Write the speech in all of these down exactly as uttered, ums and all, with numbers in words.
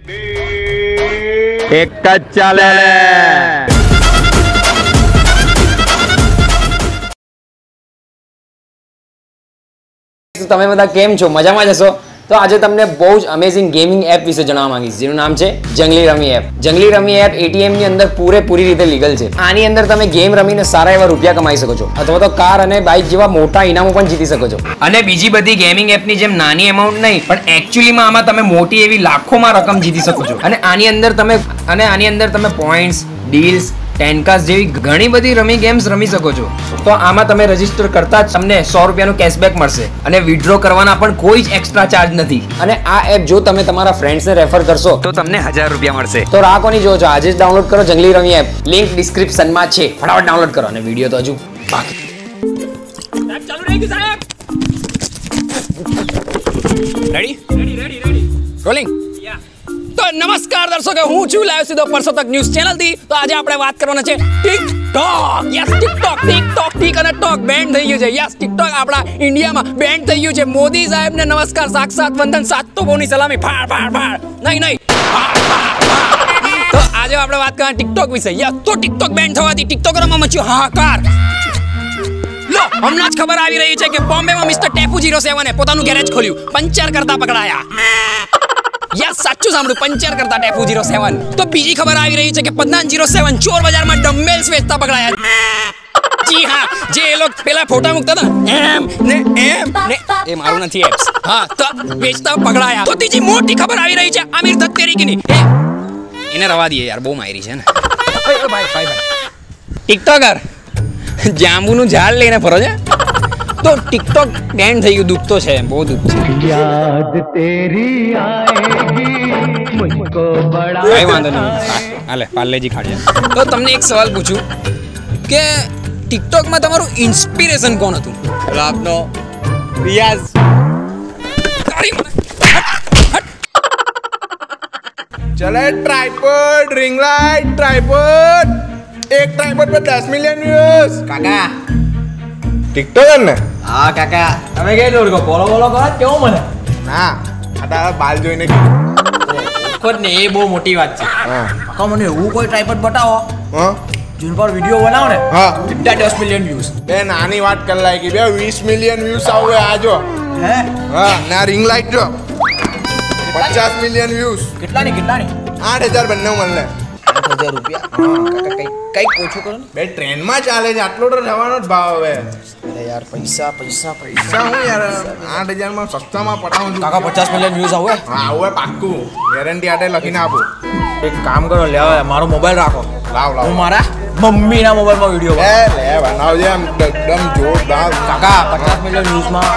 एक चाले તમે બધા કેમ છો? મજામાં જશો? તો આજે તમને બહુ જ અમેઝિંગ ગેમિંગ એપ વિશે જણાવવા માંગીશ, જેનું નામ છે જંગલી રમી એપ. જંગલી રમી એપ એટીએમ ની અંદર પૂરેપૂરી રીતે લીગલ છે. આની અંદર તમે ગેમ રમીને સારા એવા રૂપિયા કમાઈ શકો છો, અથવા તો કાર અને બાઇક જેવા મોટા ઇનામો પણ જીતી શકો છો. અને બીજી બધી ગેમિંગ એપની જેમ નાની એમાઉન્ટ નહીં, પણ એકચ્યુઅલીમાં આમાં તમે મોટી એવી લાખોમાં રકમ જીતી શકો છો. અને આની અંદર તમે અને આની અંદર તમે પોઈન્ટ્સ, ડીલ્સ, ટેનકાસ જેવી ઘણી બધી રમી ગેમ્સ રમી શકો છો. તો આમાં તમે રજીસ્ટર કરતા જ તમને સો રૂપિયાનું કેશબેક મળશે અને વિથડ્રો કરવાના પણ કોઈ જ એક્સ્ટ્રા ચાર્જ નથી. અને આ એપ જો તમે તમારા ફ્રેન્ડ્સને રેફર કરશો તો તમને હજાર રૂપિયા મળશે. તો રાહ કોની જોવો છો? આજે જ ડાઉનલોડ કરો જંગલી રમી એપ. લિંક ડિસ્ક્રિપ્શનમાં છે, ફટાફટ ડાઉનલોડ કરો. અને વિડીયો તો હજુ બાકી. ચાલુ રહી ગયું સાહેબ. Ready ready ready ready rolling. તો નમસ્કાર દર્શકો, હું છું લાઈવ સીધો પરસો તક ન્યૂઝ ચેનલ થી. તો આજે આપણે વાત કરવાના છે TikTok. Yes, TikTok TikTok tick અને ટોક બેન થઈ ગયું છે. યસ, ટિકટોક આપણા ઇન્ડિયામાં બેન થઈ ગયું છે. મોદી સાહેબને નમસ્કાર, સાક્ષાત વંદન, સાત તોપોની સલામી, ફાડ ફાડ ફાડ. નહીં નહીં તો આજે આપણે વાત કરવાના ટિકટોક વિશે. યસ, તો ટિકટોક બેન થવાથી ટિકટોકરોમાં મચ્યો હાહાકાર. લો, હમણાં જ ખબર આવી રહી છે કે બોમ્બેમાં મિસ્ટર ટેફુ ઝીરો સેવને પોતાનું ગેરેજ ખોલ્યું, પંચર કરતા પકડાયા. યસ, સાચું સાંભળ્યું, પંચર કરતા ટેફુ ઝીરો સેવન. તો બીજી ખબર આવી રહી છે કે પદનાન ઝીરો સેવન ચોર બજારમાં ડમ્બેલ્સ વેચતા પકડાયા. જી હા, જે એ લોકો પેલા ફોટા મૂકતા હતા એમ ને એમ ને એ મારું નથી એપ્સ. હા, તો વેચતા પકડાયા. તો ત્રીજી મોટી ખબર આવી રહી છે આમિર દત્તેરીકીની. એને રવા દઈએ યાર, બહુ માયરી છે ને. ભાઈ ભાઈ ભાઈ ટિકટોકર જાંબુનું ઝાડ લઈને ફરો છે. તો ટિકટોક બેન થઈ ગયું. દુઃખ તો છે, બહુ દુઃખ છે. યાદ તેરી આએગી મુझको બડા. કઈ વાંધો નહીં, હાલે પાર્લેજી ખાડિયા. તો તમને એક સવાલ પૂછું કે ટિકટોકમાં તમારું ઇન્સ્પિરેશન કોણ હતું? આપનો રિયાઝ. चले ट्राइपॉड, रिंग लाइट, ट्राइपॉड. एक ट्राइपॉड पे दस मिलियन व्यूज. કાકા टिकटॉकर ने? હા કાકા, તમે કે દોડ કો બોલો બોલો કરો કેવું મને? ના, આ તારા બાલ જોઈને ખોદ ને, એ બહુ મોટી વાત છે. હા કાકા, મને એવું કોઈ ટ્રાઇપોડ બતાવો હા જેન પર વિડિયો બનાવો ને હા સીધા દસ મિલિયન વ્યૂઝ. બે નાની વાત કર લાય કે બે વીસ મિલિયન વ્યૂઝ આવે આજો. હે? હા, ના રિંગ લાઇટ જો પચાસ મિલિયન વ્યૂઝ. કેટલાની કેટલાની? આઠ હજાર બંને મળે. આઠ હજાર રૂપિયા? કાકા કઈ કઈક ઓછું કરો ને. બે ટ્રેનમાં ચાલે છે, આટલો તો થવાનો જ ભાવ હવે. અરે યાર, પૈસા પૈસા પૈસા. પૈસા હું યાર આઠ હજાર માં સસ્તામાં પટાવું છું. કાકા પચાસ મિલિયન વ્યૂઝ આવે? હા આવું પાક્કું, ગેરંટી આટે લખીને આપું. એક કામ કરો, લેવા મારો મોબાઈલ રાખો. લાવ લાવ. હું મારા મમ્મીના મોબાઈલમાં વિડિયો લે લે બનાવજે આમ એકદમ જોરદાર. કાકા પચાસ મિલિયન વ્યૂઝમાં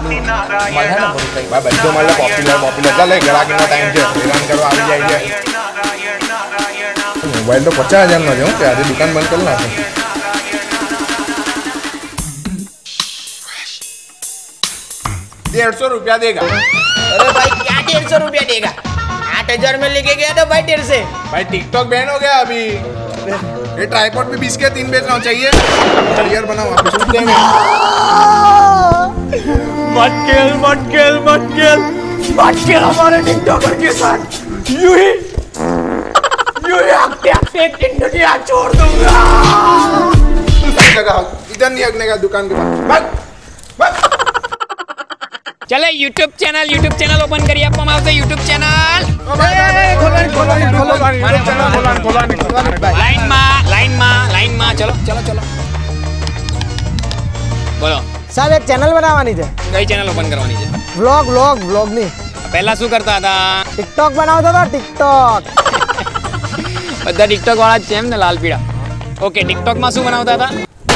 ભાઈ બધો મળે પોપ્યુલર પોપ્યુલર. ચાલે ગ્રાહકનો ટાઈમ છે, હેરાન કરવા આવી જાય છે. મોબાઈલ તો પચાસ હજાર નો છે. હું આજે દુકાન બંધ કરી નાખે. डेढ़ सौ रुपया देगा. अरे भाई क्या डेढ़ सौ रुपया देगा? आठ हजार में लेके गया था भाई डेढ़ से. भाई टिकटॉक बैन हो गया अभी. ये ट्राइपॉड भी बीस के तीन बेचना चाहिए. करियर बनाओ वापस उठ देंगे. मत खेल मत खेल मत खेल मत खेल हमारे टिकटॉकर के साथ. यूं ही यूं ही आगते आगते दुनिया छोड़ दूंगा. इधर नहीं हगने का दुकान के पास. चले YouTube channel YouTube channel open करिए. आपको આવશે यूट्यूब चैनल. लाइन में लाइन में लाइन में चलो चलो चलो बोलो साहब. एक चैनल बनावानी છે. કઈ ચેનલ ઓપન કરવાની છે? વ્લોગ વ્લોગ વ્લોગ ની. પહેલા શું કરતા હતા? ટિકટોક બનાવતો હતો. ટિકટોક બધા ટિકટોક વાળા જ છે એમ ને, લાલ પીળા. ઓકે, ટિકટોક માં શું બનાવતા હતા?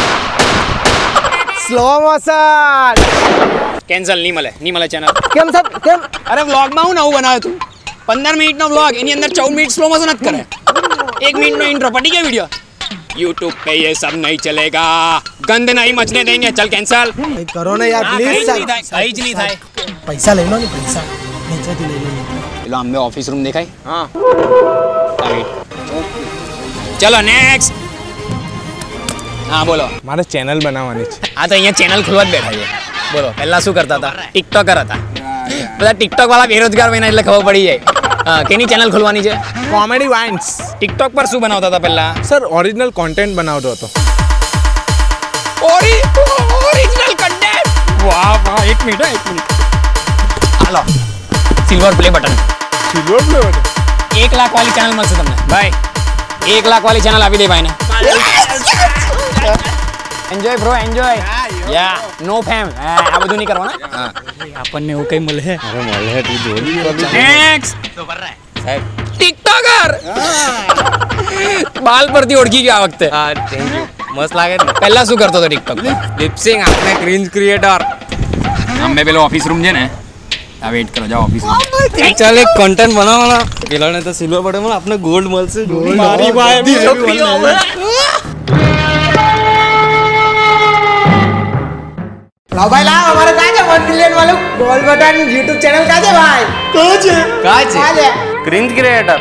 Slow motion. કેન્સલ, નહીં મળે નહીં મળે ચેનલ. કેમ સાહેબ કેમ? અરે વ્લોગમાં હું નવું બનાવ્યું હતું. પંદર મિનિટનો વ્લોગ, એની અંદર ચૌદ મિનિટ સ્લો મોશન જ કરે. એક મિનિટનો ઇન્ટ્રો, પટી ગયો વિડીયો. यूट्यूब पे ये सब नहीं चलेगा, गंद नहीं मचने देंगे. चल कैंसल करो ना यार प्लीज. कहीं જ નહીં થાય. પૈસા લઈ લો ને, પૈસા નીચેથી લઈ લો. પેલો અમને ઓફિસ રૂમ દેખાય. હા ચલો નેક્સ્ટ. હા બોલો. મારે ચેનલ બનાવવાની છે. હા તો અહીંયા ચેનલ ખોલવા જ બેઠા છે. બોલો પહેલા શું કરતા હતા? ટિકટોકર હતા. બધા ટિકટોક વાળા બેરોજગાર બન્યા એટલે ખબર પડી જાય. કેની ચેનલ ખોલવાની છે? કોમેડી વાઇન્સ. ટિકટોક પર શું બનાવતા હતા પહેલા? સર ઓરિજિનલ કોન્ટેન્ટ બનાવતો હતો. ઓરી ઓરિજિનલ કન્ટેન્ટ. વાહ વાહ, એક મિનિટ હો, એક મિનિટ. હાલો silver play button. Silver play button. એક લાખ વાળી ચેનલ મળશે તમને ભાઈ. એક લાખ વાળી ચેનલ આપી દે ભાઈને. Enjoy bro, enjoy. Yeah no fame. આ બધું નહીં કરવાનું. હા આપણને એવું કઈ મળે. અરે મળે તું જોડી નેક્સ્ટ સાહેબ. ટિકટોકર. બાલ પરથી ઓળખી ગયો આ વખતે. હા થેન્ક યુ. મસ્ત લાગે ને. પહેલા શું કરતો હતો ટિકટોક? લિપસિંગ આપણે ક્રિન્જ ક્રિએટર. અમે પેલો ઓફિસ રૂમ છે ને, આ વેઇટ કરો, જાઓ ઓફિસ રૂમ. ચાલ એક કન્ટેન્ટ બનાવવાના. પેલાને તો સિલ્વર બટન માં આપણે ગોલ્ડ મળશે. મારી ભાઈ છોકરીઓ लाओ भाई लाओ, हमारे कहाँ है वन मिलियन वालों गोल बटन यूट्यूब चैनल कहाँ है भाई? कहाँ है? કાચ कहाँ है? Cringe creator.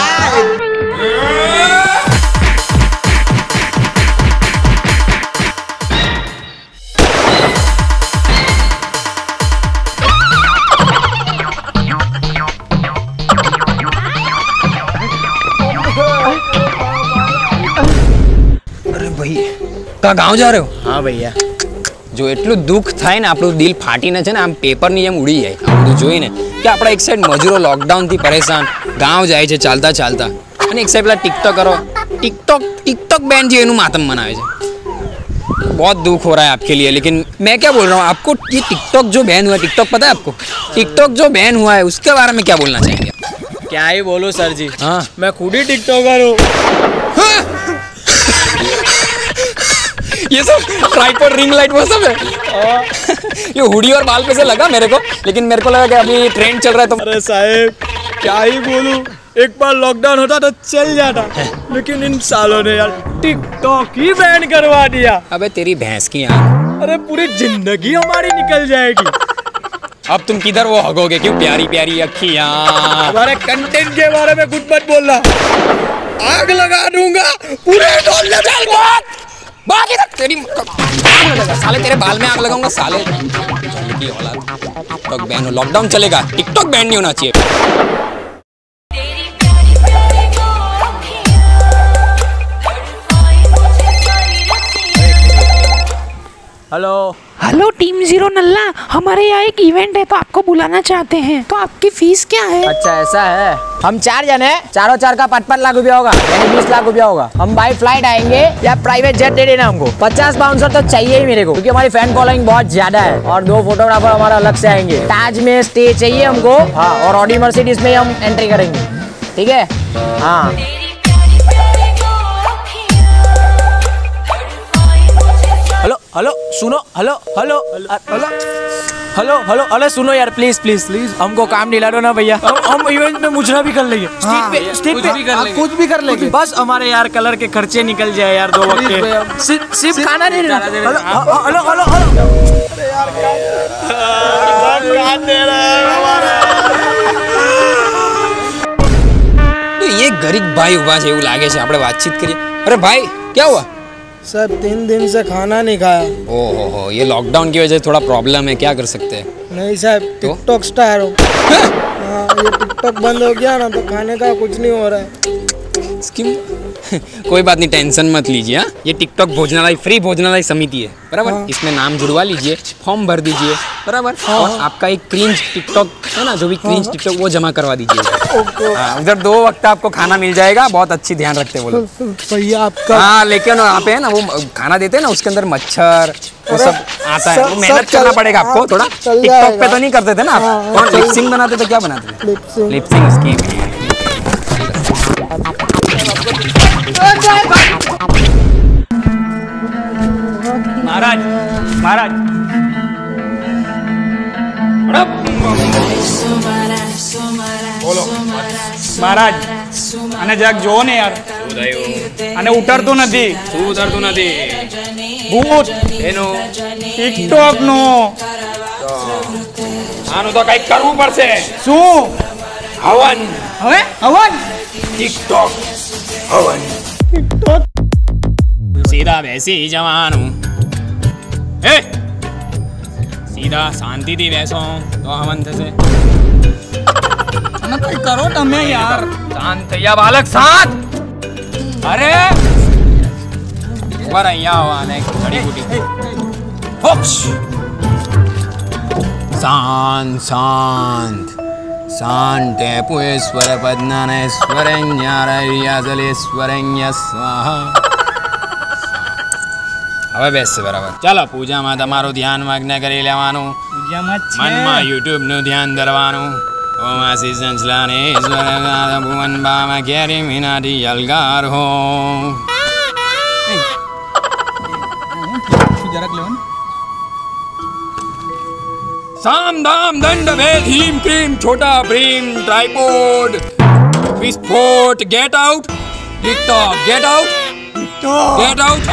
અરે ભાઈ કા ગાંવ જા રહ્યો? हाँ भैया. જો એટલું દુઃખ થાય ને, આપણું દિલ ફાટીને છે ને આમ પેપરની જેમ ઉડી જાય આ બધું જોઈને, કે આપણા એક સાઈડ મજૂરો લોકડાઉનથી પરેશાન ગાંવ જાય છે ચાલતા ચાલતા, અને એક साइड પેલા टिकटॉक करो टिकटॉक टिकटॉक बैन जी इन्हों मातम मनाए थे। बहुत दुख हो रहा है आपके लिए, लेकिन मैं क्या बोल रहा हूँ आपको, ये टिकटॉक जो बैन हुआ है, टिकटॉक पता है आपको? टिकटॉक जो बैन हुआ है उसके बारे में क्या बोलना चाहेंगे? क्या ही बोलूं सर जी, हाँ मैं खुद ही टिकटॉकर हूँ। ये सब ट्राइपॉड रिंग लाइट वो सब है। ये हुडी और बाल पे से लगा मेरे को, लेकिन मेरे को लगा कि अभी ट्रेंड चल रहा है तो अरे साहेब क्या ही बोलूं, एक बार लॉकडाउन होता तो चल जाता, लेकिन इन सालों ने यार टिकटॉक ही बैन करवा दिया। अबे तेरी भैंस की आँख, अरे पूरी जिंदगी हमारी निकल जाएगी। अब तुम किधर वो हगोगे? क्यों प्यारी प्यारी अखियाँ। हमारे कंटेंट के बारे में कुछ मत बोलना, आग लगा दूंगा पूरे डोले में। बाकी तक तेरी आग लगेगा साले, तेरे बाल में आग लगाऊंगा साले की औलाद। टिकटॉक बैन हो, लॉकडाउन चलेगा, टिकटॉक बैन नहीं होना चाहिए। हेलो हेलो टीम जीरो नल्ला, हमारे यहाँ एक इवेंट है तो आपको बुलाना चाहते हैं, तो आपकी फीस क्या है? अच्छा ऐसा है, हम चार जन हैं, चारों चार का पाँच पाँच लाख रुपया होगा, यानी बीस लाख रुपया होगा। हम बाई फ्लाइट आएंगे या प्राइवेट जेट दे देना हमको। पचास बाउंसर तो चाहिए ही मेरे को, क्योंकि हमारी फैन फॉलोइंग बहुत ज्यादा है, और दो फोटोग्राफर हमारा अलग से आएंगे। ताज में स्टे चाहिए हमको, हाँ, और ऑडी मर्सिडीज में हम एंट्री करेंगे, ठीक है? हाँ हेलो हेलो सुनो, hello hello hello hello hello अरे सुनो यार, प्लीज प्लीज प्लीज हमको काम दिला दो ना भैया, हम, हम इवेंट में मुजरा भी कर लेंगे, स्टेज पे स्टेज पे आप कुछ भी कर लेंगे, बस हमारे यार कलर के खर्चे निकल जाए यार दो वक्त के। सिर्फ सिर्फ खाना नहीं देना। हेलो हेलो हेलो हेलो तो ये गरीब भाई उभा છે એવું લાગે છે, આપણે વાતચીત કરીએ। अरे भाई क्या हुआ? सर तीन दिन से खाना नहीं खाया। ओहो हो, ये लॉकडाउन की वजह से थोड़ा प्रॉब्लम है, क्या कर सकते हैं? नहीं साहब, टिकटॉक स्टार हो। हाँ, ये टिकटॉक बंद हो गया ना तो खाने का कुछ नहीं हो रहा है। स्कीम कोई बात नहीं, टेंशन मत लीजिए। हाँ, ये टिकटॉक भोजनालय फ्री भोजनालय समिति है, बराबर? हाँ। इसमें नाम जुड़वा लीजिए, फॉर्म भर दीजिए, बराबर? हाँ। और आपका एक क्रिंज टिकटॉक है ना, जो भी क्रिंज हाँ। टिकटॉक वो जमा करवा दीजिए। हाँ, उधर दो वक्त आपको खाना मिल जाएगा, बहुत अच्छी ध्यान रखते हैं वो लोग। भैया आपका हाँ, लेकिन वहाँ पे है ना वो खाना देते हैं ना, उसके अंदर मच्छर वो सब आता है, सब- वो मेहनत सब करना चल- पड़ेगा आपको हाँ, थोड़ा। चल टिकटॉक पे जाएगा। तो नहीं करते थे ना आप? हाँ, कौन चल- लिपसिंग बनाते थे, क्या बनाते थे? लिपसिंग। Lip sync scheme. महाराज महाराज મહારાજ અને જરાક જોવો ને યાર, અને ઉતરતું નથી, શું ઉતરતું નથી? ભૂત એનું ટિકટોક નું આનું તો કંઈક કરવું પડશે। શું હવન, હવે હવન ટિકટોક હવન। સીધા બેસી જવાનું, એ સીધા શાંતિથી બેસો તો હવન થશે। नकल करो तमे यार। शांत थैया बालक शांत। अरे वर અહીંયા આવવાને ઘડી બુટી હોક્ષ શાંત શાંત શાંતે પુષ્વર પદ્નાને સ્વરણ્યારયાસલેશ્વરણ્ય સ્વાહા। હવે બેસ બરાબર ચાલો પૂજામાં તમારું ધ્યાન મગ્ન કરી લેવાનું મનમાં યુટ્યુબ નું ધ્યાન ધરવાનું ઓમ આશી સંચલાને ઈશ્વર ભુવન બામ ઘેરી મીનાટી યલગાર હો साम दाम दंड भेद हीम क्रीम छोटा भीम ट्राइपॉड विस्फोट get out TikTok get out get out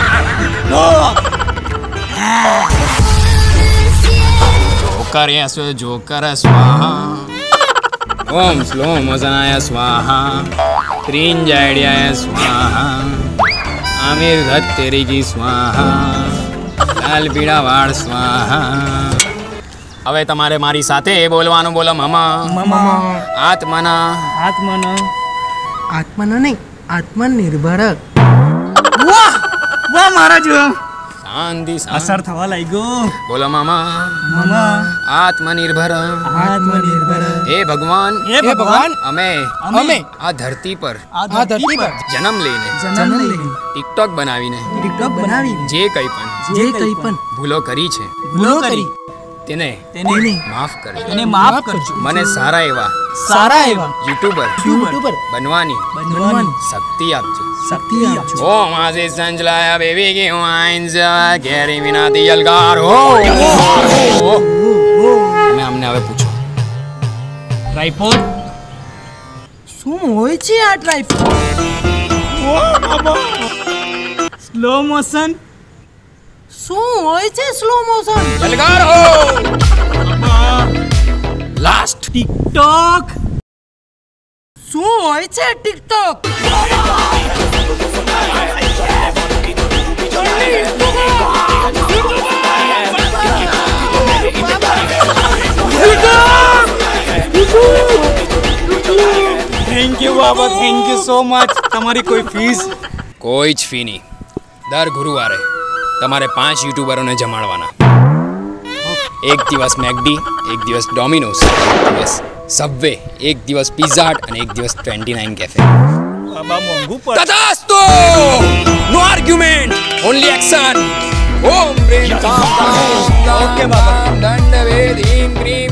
joker यस्व जोकर स्वाहा ओम स्लो मोशनाय स्वाहा त्रिंजयाय स्वाहा आमिर धत तेरी की स्वाहा लाल पीड़ा वाड़ स्वाहा। હવે તમારે મારી સાથે બોલવાનું બોલો મમા મમા આત્મના આત્મના આત્મના નહીં આત્મનિર્ભરક વાહ વાહ મારા જો શાંતિ અસર થવા લાગ્યો બોલો મમા મમા આત્મનિર્ભર આત્મનિર્ભર હે ભગવાન હે ભગવાન અમે અમે આ ધરતી પર આ ધરતી પર જન્મ લઈને જન્મ લઈને ટિકટોક બનાવીને ટિકટોક બનાવીને જે કંઈ પણ જે કંઈ પણ ભૂલો કરી છે ભૂલો કરી તેને તેને માફ કરજો તેને માફ કરજો મને સારા એવા સારા એવા યુટ્યુબર યુટ્યુબર બનવાની બનવાની શક્તિ આપજો શક્તિ આપજો ઓમ આશીષ સંચલાય બેબી કે વાઇન્સ ઘેરી વિનાતી યલગાર હો તમે અમને હવે પૂછો ટ્રાઇપોડ શું હોય છે આ ટ્રાઇપોડ ઓ બાબા સ્લો મોશન શું હોય છે સ્લો મોશન યલગાર હો લાસ્ટ ટિકટોક શું હોય છે ટિકટોક થેન્ક યુ બાબા થેન્ક યુ સો મચ તમારી કોઈ ફીસ કોઈ જ ફી નહીં દર ગુરુવારે તમારે પાંચ યુટ્યુબરોને જમાડવાના એક દિવસ મેકડી એક દિવસ ડોમિનોઝ એક દિવસ સબવે એક દિવસ પિઝા હટ અને એક દિવસ ટ્વેન્ટી નાઇન કેફે બાબા મોંઘું પર તથાસ્તુ નો આર્ગ્યુમેન્ટ ઓનલી એક્શન ઓમ પ્રેમ ઓકે બાબા દંડ વેદ હિમ ક્રીમ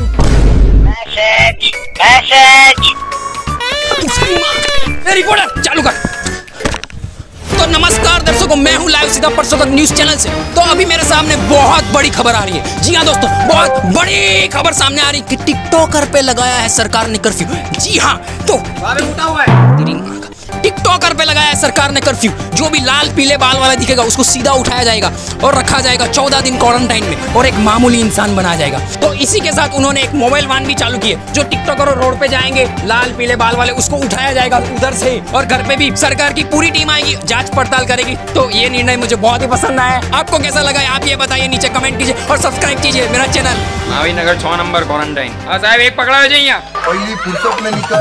रिकॉर्डर चालू कर। तो नमस्कार दर्शकों, मैं हूं लाइव सीधा परसों तक न्यूज चैनल से। तो अभी मेरे सामने बहुत बड़ी खबर आ रही है। जी हाँ दोस्तों, बहुत बड़ी खबर सामने आ रही है कि टिकटॉकर पे लगाया है सरकार ने कर्फ्यू। जी हाँ, तो उठा हुआ है टिकटॉकर पे लगाया है सरकार ने कर्फ्यू। जो भी लाल पीले बाल वाला दिखेगा उसको सीधा उठाया जाएगा और रखा जाएगा चौदह दिन क्वारंटाइन में और एक मामूली इंसान बना जाएगा। तो इसी के साथ उन्होंने एक मोबाइल वैन भी चालू की है। जो टिकटॉकर रोड पे जाएंगे लाल पीले बाल वाले उसको उठाया जाएगा उधर से और घर पे भी सरकार की पूरी टीम आएगी, जांच पड़ताल करेगी। तो ये निर्णय मुझे बहुत ही पसंद आया। आपको कैसा लगा आप ये बताइए, नीचे कमेंट कीजिए और सब्सक्राइब कीजिए मेरा चैनल। महावीर छह नंबर क्वारंटाइन। हाँ साहब, एक पकड़ा हो जाइए पहली फुर्सत में निकल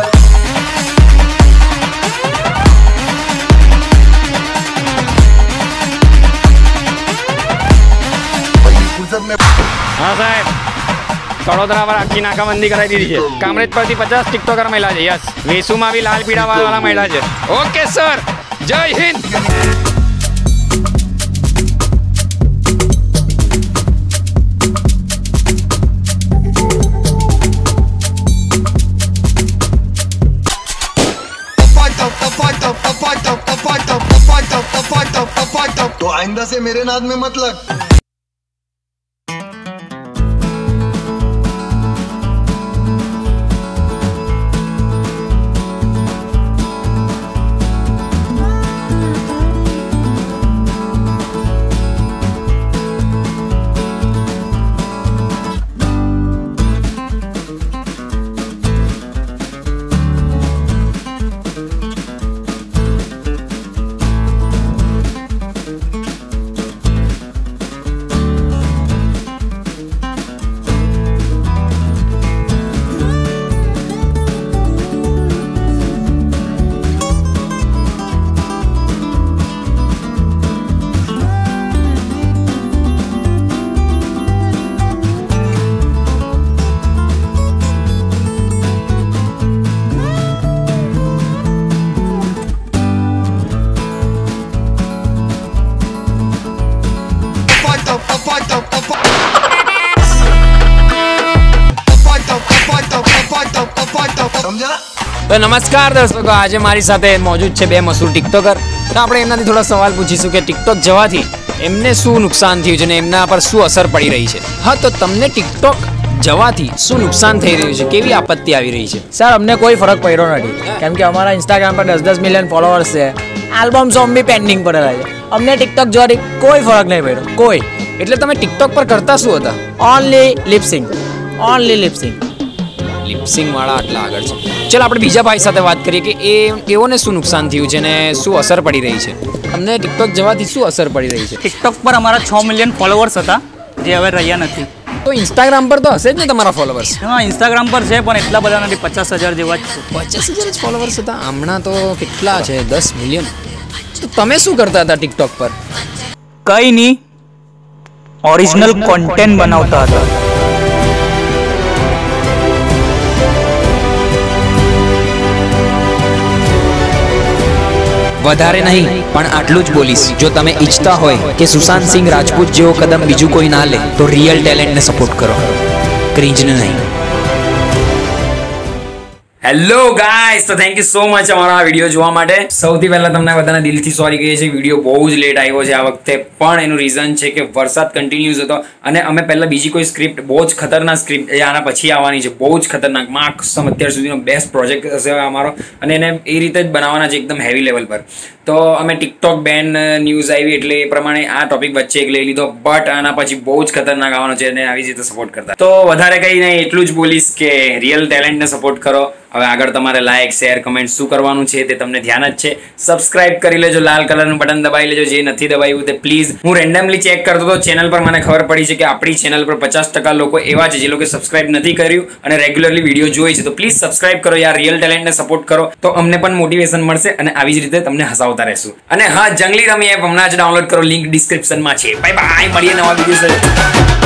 हाँ साहब, વડોદરા પર આખી નાકાબંધી કરાવી દીધી છે। કામરેજ પરથી પચાસ ટિકટોકર મહિલા છે। યસ, વેસુમાં બી લાલ પીળા વાળા મહિલા છે। ઓકે સર, જય હિન્દ। तो आइंदा से मेरे नाद में मत लग। તો નમસ્કાર દર્શકો, આજે મારી સાથે મોજૂદ છે બે મશહૂર ટિકટોકર. તો આપણે એમનાથી થોડા સવાલ પૂછીશું કે ટિકટોક જવાથી એમને શું નુકસાન થયું છે ને એમના પર શું અસર પડી રહી છે. હા, તો તમને ટિકટોક જવાથી શું નુકસાન થઈ રહ્યું છે, કેવી આપત્તિ આવી રહી છે? સર અમને કોઈ ફરક પડ્યો નથી, કેમ કે અમારા ઇન્સ્ટાગ્રામ પર દસ દસ મિલિયન ફોલોઅર્સ છે. આલ્બમ સોંગ બી પેન્ડિંગ પડેલા છે. અમને ટિકટોક જોવાથી કોઈ ફરક નહીં પડ્યો, કોઈ. એટલે તમે ટિકટોક પર કરતા શું હતા? Only lip sync, only lip sync. Lip sync વાળા આટલા આગળ છે. ચલો આપણે બીજા ભાઈ સાથે વાત કરીએ કે એ એઓને શું નુકસાન થયું છે ને શું અસર પડી રહી છે. અમને ટિકટોક જવાથી શું અસર પડી રહી છે? ટિકટોક પર અમારા છ મિલિયન ફોલોવર્સ હતા, જે હવે રહ્યા નથી. તો ઇન્સ્ટાગ્રામ પર તો હશે જ ને તમારા ફોલોવર્સ? હા, ઇન્સ્ટાગ્રામ પર છે પણ એટલા બધા નથી, પચાસ હજાર જેવા જ છે. પચાસ હજાર જ ફોલોવર્સ હતા. હમણાં તો કેટલા છે? દસ મિલિયન. તો તમે શું કરતા હતા ટિકટોક પર? કંઈ નહીં, ઓરિજિનલ કોન્ટેન્ટ બનાવતા હતા. વધારે નહીં પણ આટલું જ બોલીશ. જો તમે ઈચ્છતા હોય કે સુશાંત સિંહ રાજપૂત જેવો કદમ બીજું કોઈ ના લે તો રિયલ ટેલેન્ટને સપોર્ટ કરો, ક્રિંજને નહીં. હેલો ગાઈસ, તો થેન્ક યુ સો મચ અમારા વિડીયો જોવા માટે. સૌથી પહેલા તમને બધાના દિલથી સોરી કહીએ છીએ, વિડીયો બહુ જ લેટ આવ્યો છે આ વખતે, પણ એનું રીઝન છે કે વરસાદ કન્ટિન્યુઅસ હતો અને અમે પહેલા બીજી કોઈ સ્ક્રિપ્ટ, બહુ જ ખતરનાક સ્ક્રિપ્ટ એ આના પછી આવવાની છે, બહુ જ ખતરનાક માર્ક્સમ અત્યાર સુધીનો બેસ્ટ પ્રોજેક્ટ હશે અમારો, અને એને એ રીતે જ બનાવવાના છે એકદમ હેવી લેવલ પર. તો અમે ટિકટોક બેન ન્યૂઝ આવી એટલે એ પ્રમાણે આ ટોપિક વચ્ચે એક લઈ લીધો, બટ આના પછી બહુ જ ખતરનાક આવવાનો છે અને આવી રીતે સપોર્ટ કરતા. તો વધારે કંઈ નહીં, એટલું જ બોલીશ કે રિયલ ટેલેન્ટને સપોર્ટ કરો. હવે આગળ તમારે લાઇક, શેર, કમેન્ટ શું કરવાનું છે તે તમને ધ્યાન જ છે. સબસ્ક્રાઇબ કરી લેજો, લાલ કલરનું બટન દબાવી લેજો, જે નથી દબાવ્યું તે પ્લીઝ. હું રેન્ડમલી ચેક કરતો હતો ચેનલ પર, મને ખબર પડી છે કે આપણી ચેનલ પર પચાસ ટકા લોકો એવા છે જે લોકો સબસ્ક્રાઇબ નથી કર્યું અને રેગ્યુલરલી વિડીયો જોઈ છે. તો પ્લીઝ સબસ્ક્રાઇબ કરો યાર, રિયલ ટેલેન્ટને સપોર્ટ કરો, તો અમને પણ મોટિવેશન મળશે અને આવી જ રીતે તમને હસાવતા રહેશું. અને હા, જંગલી રમી એપ હમણાં જ ડાઉનલોડ કરો, લિંક ડિસ્ક્રિપ્શનમાં છે. બાય બાય, મળીએ નવા વિડીયો સાથે.